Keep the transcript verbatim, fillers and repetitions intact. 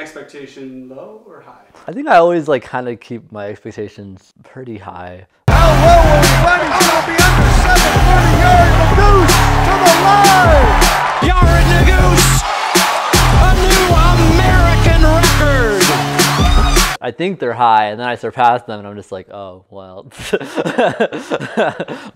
expectation low or high? I think I always like kind of keep my expectations pretty high. How low will he run? He's going to be under seven thirty. Yared Naguse to the line. Yared Naguse, a new American record. I think they're high, and then I surpass them, and I'm just like, oh, well.